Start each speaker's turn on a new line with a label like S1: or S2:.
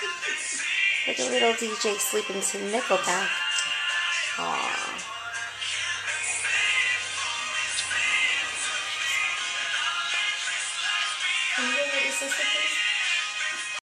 S1: Like a little DJ sleeping to Nickelback. Aww. Can you go get your sister, please?